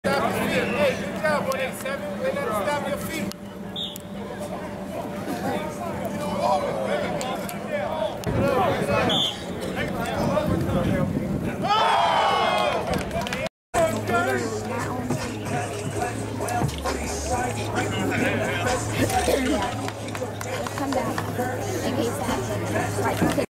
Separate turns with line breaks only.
Stop your feet. Hey, good job, 187. They let us stop your feet.
Come down in case that happens. Right.